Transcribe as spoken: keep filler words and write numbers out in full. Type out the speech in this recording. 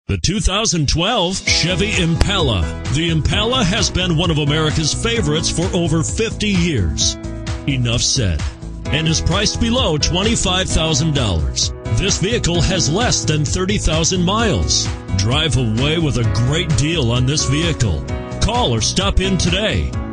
The two thousand twelve Chevy Impala. The Impala has been one of America's favorites for over fifty years. Enough said. And is priced below twenty-five thousand dollars. This vehicle has less than thirty thousand miles. Drive away with a great deal on this vehicle. Call or stop in today.